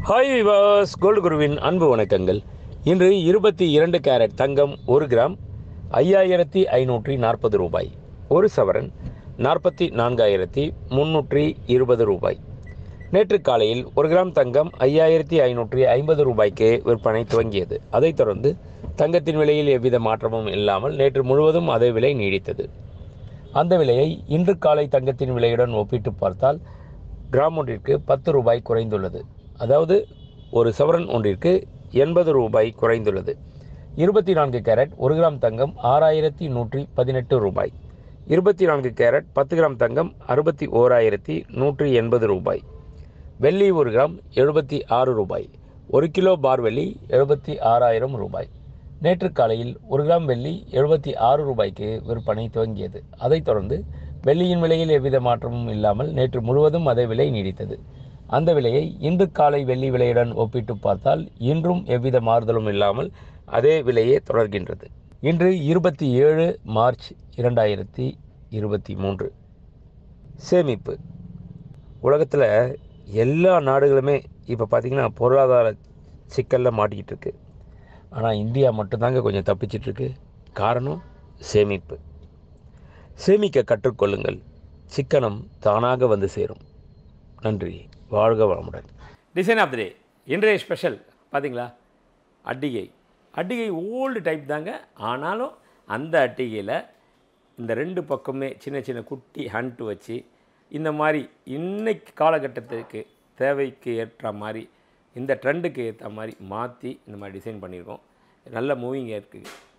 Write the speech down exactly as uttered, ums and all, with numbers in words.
Hi விவாஸ், gold குருவின் அன்பு வணக்கங்கள். இன்று இருபத்தி இரண்டு கேரட் தங்கம் ஒரு கிராம் ஐயாயிரத்தி ஐநூற்றி நாற்பது ரூபாய். ஒரு சவரன் நாற்பத்தி நான்காயிரத்தி முன்னூற்றி இருபது ரூபாய். நேற்று காலையில் ஒரு கிராம் தங்கம் ஐயாயிரத்தி ஐநூற்றி ஐம்பது ரூபாய்க்கு விற்பனை துவங்கியது. அதைத் தொடர்ந்து தங்கத்தின் விலையில் எவ்வித மாற்றமும் இல்லாமல் நேற்று முழுவதும் அதே விலை நீடித்தது. அந்த விலையை இன்று காலை தங்கத்தின் விலையுடன் ஒப்பிட்டு பார்த்தால் கிராம் ஒன்றிற்கு பத்து ரூபாய் குறைந்துள்ளது. அதாவது ஒரு சவரன் ஒன்றிற்கு எண்பது ரூபாய் குறைந்துள்ளது. இருபத்தி நான்கு கேரட் ஒரு கிராம் தங்கம் ஆறாயிரத்தி நூற்றி பதினெட்டு ரூபாய். இருபத்தி நான்கு கேரட் பத்து கிராம் தங்கம் அறுபத்தி ஓராயிரத்தி நூற்றி எண்பது ரூபாய். வெள்ளி ஒரு கிராம் எழுபத்தி ஆறு ரூபாய். ஒரு கிலோ பார் வெள்ளி எழுபத்தி ஆறாயிரம் ரூபாய். நேற்று காலையில் ஒரு கிராம் வெள்ளி எழுபத்தி ஆறு ரூபாய்க்கு விற்பனை துவங்கியது. அதைத் தொடர்ந்து வெள்ளியின் விலையில் எவ்வித மாற்றமும் இல்லாமல் நேற்று முழுவதும் அதே விலை நீடித்தது. அந்த விலையை இன்று காலை வெள்ளி விலையுடன் ஒப்பிட்டு பார்த்தால் இன்றும் எவ்வித மாறுதலும் இல்லாமல் அதே விலையே தொடர்கின்றது. இன்று இருபத்தி ஏழு மார்ச் இரண்டாயிரத்தி இருபத்தி மூன்று. சேமிப்பு. உலகத்தில் எல்லா நாடுகளுமே இப்போ பார்த்திங்கன்னா பொருளாதார சிக்கலில் மாட்டிக்கிட்டு இருக்கு. ஆனால் இந்தியா மட்டும்தாங்க கொஞ்சம் தப்பிச்சிட்ருக்கு. காரணம் சேமிப்பு. சேமிக்க கற்றுக்கொள்ளுங்கள். சிக்கனம் தானாக வந்து சேரும். நன்றி. வாழ்க வளமுடன். டிசைன் ஆஃப் தி டே இன்றைய ஸ்பெஷல் பார்த்தீங்களா, அட்டிகை. அட்டிகை ஓல்டு டைப் தாங்க. ஆனாலும் அந்த அட்டிகையில் இந்த ரெண்டு பக்கமே சின்ன சின்ன குட்டி ஹண்ட் வச்சு இந்த மாதிரி இன்னைக்கு காலகட்டத்திற்கு தேவைக்கு ஏற்ற மாதிரி இந்த ட்ரெண்டுக்கு ஏற்ற மாதிரி மாற்றி இந்த மாதிரி டிசைன் பண்ணியிருக்கோம். நல்ல மூவிங்காக இருக்குது.